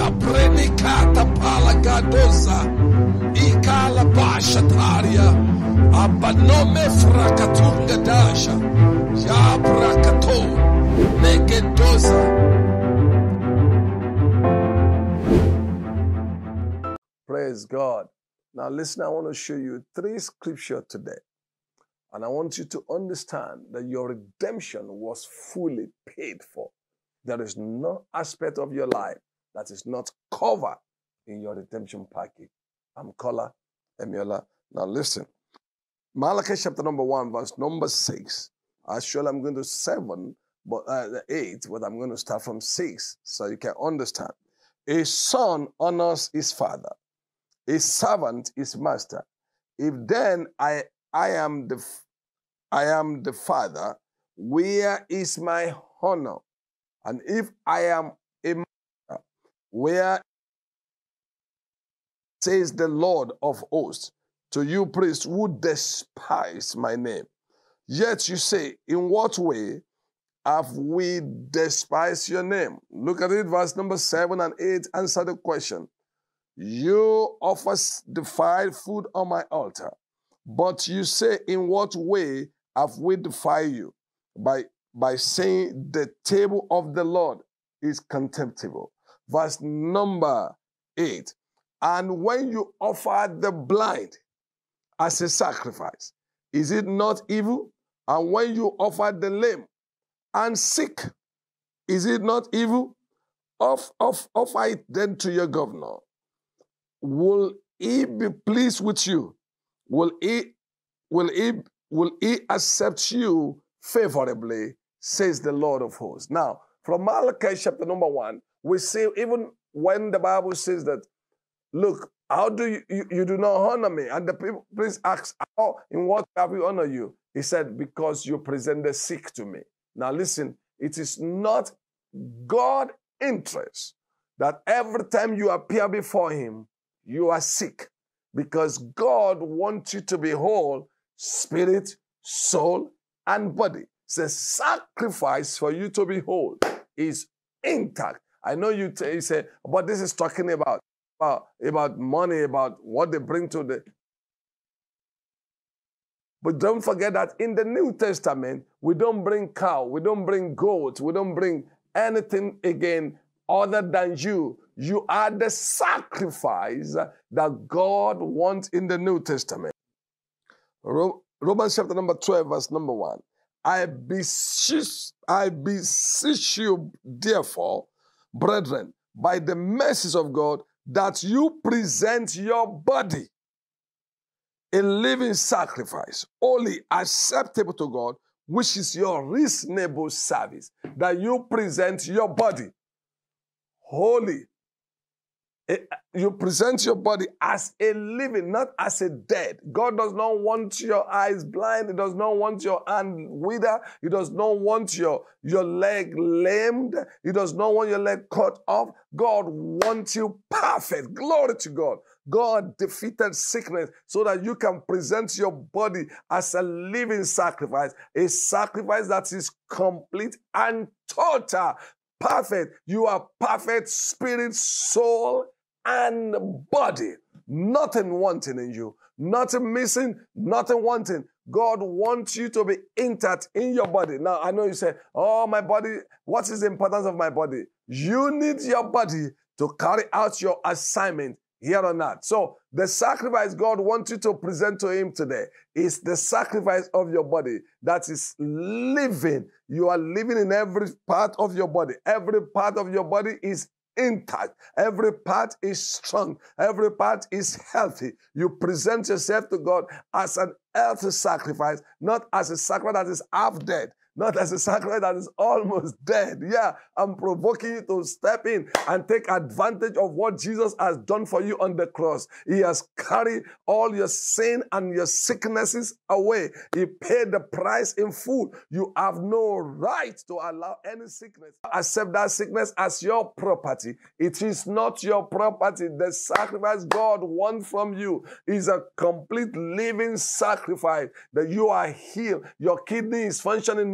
Brenikata palagadosa, ikala bashataria, abanome frakatunga dasha, ya brakato, negedosa. Praise God. Now listen, I want to show you 3 scriptures today. And I want you to understand that your redemption was fully paid for. There is no aspect of your life that is not covered in your redemption package. I'm Kola Emiola. Now listen. Malachi chapter number 1, verse number 6. Actually, I'm going to 7, but 8, but I'm going to start from 6 so you can understand. A son honors his father. A servant his master. If then I am the father, where is my honor? And if I am a master, where says the Lord of hosts to you priests who despise my name? Yet you say, in what way have we despised your name? Look at it, verse number 7 and 8. Answer the question. You offer defiled food on my altar, but you say, in what way have we defied you? By saying the table of the Lord is contemptible. Verse number 8. And when you offer the blind as a sacrifice, is it not evil? And when you offer the lame and sick, is it not evil? Offer it then to your governor. Will he be pleased with you? Will he accept you favorably, says the Lord of hosts. Now, from Malachi chapter number 1, we see even when the Bible says that, look, how do you do not honor me? And the people, please ask, how, in what have we honored you? He said, because you present the sick to me. Now listen, it is not God's interest that every time you appear before him, you are sick, because God wants you to be whole, spirit, soul, and body. The sacrifice for you to be whole is intact. I know you say, but this is talking about money, about what they bring to the... But don't forget that in the New Testament, we don't bring cow, we don't bring goat, we don't bring anything again other than you. You are the sacrifice that God wants in the New Testament. Romans chapter number 12, verse number 1. I beseech you, therefore, brethren, by the mercies of God, that you present your body a living sacrifice, holy, acceptable to God, which is your reasonable service. That you present your body holy. You present your body as a living, not as a dead. God does not want your eyes blind. He does not want your hand withered. He does not want your leg lamed. He does not want your leg cut off. God wants you perfect. Glory to God. God defeated sickness so that you can present your body as a living sacrifice, a sacrifice that is complete and total. Perfect. You are perfect spirit, soul, and body. Nothing wanting in you. Nothing missing, nothing wanting. God wants you to be intact in your body. Now, I know you say, oh, my body, what is the importance of my body? You need your body to carry out your assignment here on earth. So the sacrifice God wants you to present to him today is the sacrifice of your body that is living. You are living in every part of your body. Every part of your body is intact. Every part is strong. Every part is healthy. You present yourself to God as an healthy sacrifice, not as a sacrifice that is half dead. Not as a sacrifice that is almost dead. Yeah, I'm provoking you to step in and take advantage of what Jesus has done for you on the cross. He has carried all your sin and your sicknesses away. He paid the price in full. You have no right to allow any sickness. Accept that sickness as your property. It is not your property. The sacrifice God wants from you is a complete living sacrifice that you are healed. Your kidney is functioning now.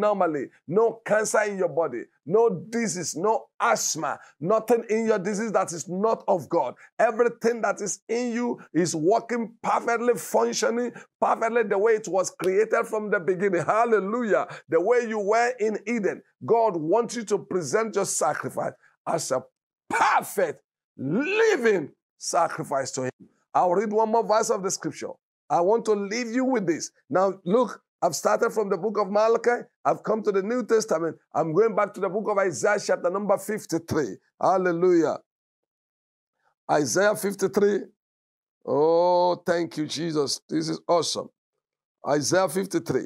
abnormally, no cancer in your body, no disease, no asthma, nothing in your disease that is not of God. Everything that is in you is working perfectly, functioning perfectly the way it was created from the beginning. Hallelujah. The way you were in Eden. God wants you to present your sacrifice as a perfect, living sacrifice to Him. I'll read one more verse of the scripture. I want to leave you with this. Now, look, I've started from the book of Malachi. I've come to the New Testament. I'm going back to the book of Isaiah, chapter number 53. Hallelujah. Isaiah 53. Oh, thank you, Jesus. This is awesome. Isaiah 53.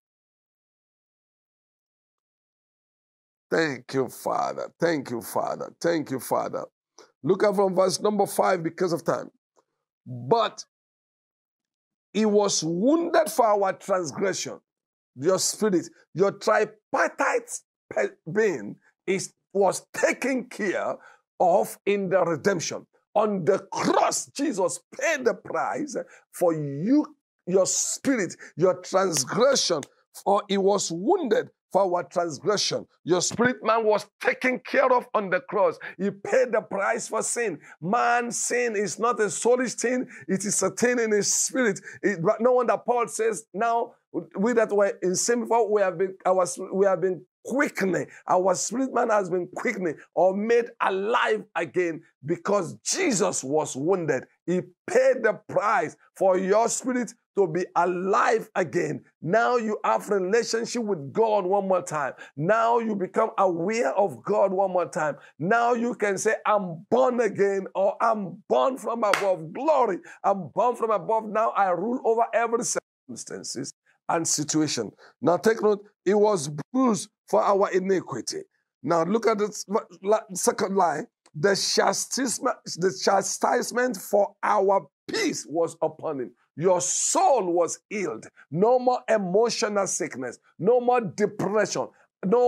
Thank you, Father. Thank you, Father. Thank you, Father. Look at from verse number 5 because of time. But He was wounded for our transgression. Your spirit, your tripartite being was taken care of in the redemption. On the cross, Jesus paid the price for you, your spirit, your transgression, for He was wounded for our transgression. Your spirit man was taken care of on the cross. He paid the price for sin. Man's sin is not a soulish thing, it is a thing in his spirit. But no wonder Paul says, now we that were in sin before, we have been quickening. Our spirit man has been quickening or made alive again because Jesus was wounded. He paid the price for your spirit to be alive again. Now you have relationship with God one more time. Now you become aware of God one more time. Now you can say, I'm born again, or I'm born from above. Glory, I'm born from above. Now I rule over every circumstances and situation. Now take note, He was bruised for our iniquity. Now look at the second line. The chastisement for our peace was upon Him. Your soul was healed. No more emotional sickness. No more depression. No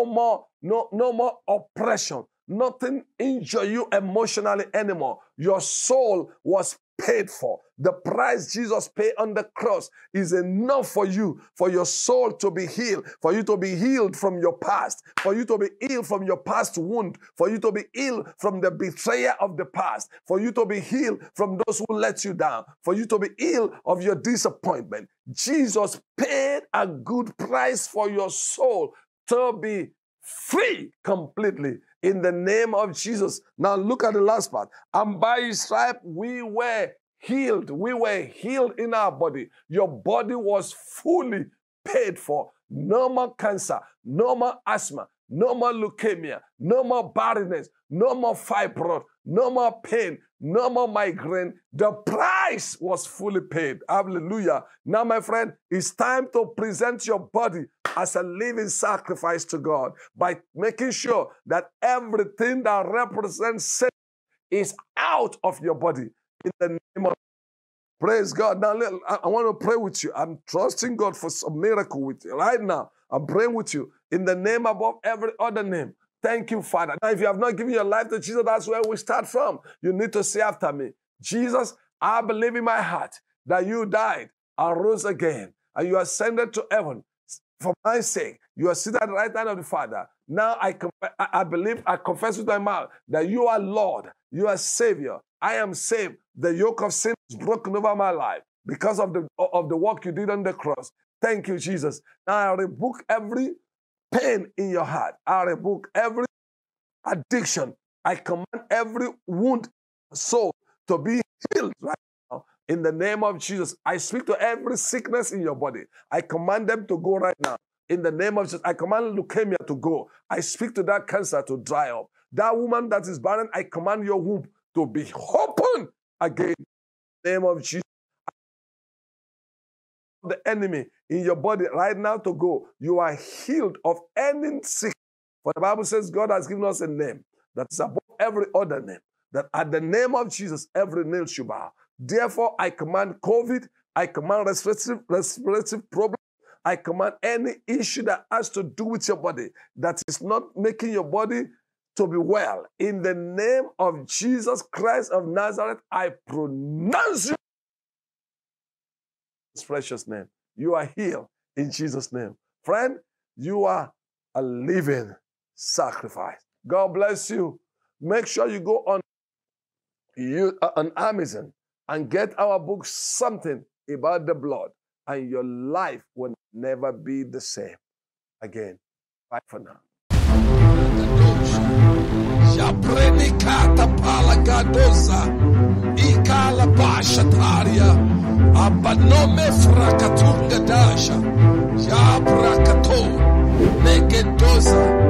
more oppression. Nothing injure you emotionally anymore. Your soul was paid for. The price Jesus paid on the cross is enough for you, for your soul to be healed, for you to be healed from your past, for you to be healed from your past wound, for you to be healed from the betrayer of the past, for you to be healed from those who let you down, for you to be healed of your disappointment. Jesus paid a good price for your soul to be free completely in the name of Jesus. Now look at the last part. And by His stripe we were healed. We were healed in our body. Your body was fully paid for. No more cancer, no more asthma, no more leukemia, no more barrenness, no more fibroid, no more pain, no more migraine. The price was fully paid. Hallelujah. Now, my friend, it's time to present your body as a living sacrifice to God by making sure that everything that represents sin is out of your body in the name of praise God. Now, I want to pray with you. I'm trusting God for some miracle with you right now. I'm praying with you in the name above every other name. Thank you, Father. Now, if you have not given your life to Jesus, that's where we start from. You need to say after me, Jesus, I believe in my heart that you died and rose again, and you ascended to heaven for my sake. You are seated at the right hand of the Father. Now I believe, I confess with my mouth that you are Lord, you are Savior. I am saved. The yoke of sin is broken over my life because of the work you did on the cross. Thank you, Jesus. Now I rebuke every pain in your heart. I rebuke every addiction. I command every wound soul to be healed right now. In the name of Jesus, I speak to every sickness in your body. I command them to go right now. In the name of Jesus, I command leukemia to go. I speak to that cancer to dry up. That woman that is barren, I command your womb to be open again. In the name of Jesus. The enemy in your body right now to go. You are healed of any sickness. For the Bible says God has given us a name that is above every other name. That at the name of Jesus, every nail should bow. Therefore, I command COVID, I command respiratory problem, I command any issue that has to do with your body that is not making your body to be well. In the name of Jesus Christ of Nazareth, I pronounce you in His precious name. You are healed in Jesus' name. Friend, you are a living sacrifice. God bless you. Make sure you go on Amazon and get our book, Something About the Blood, and your life will never be the same again. Bye for now. Abanome frakatunga dasha, ya brakato, negedoza.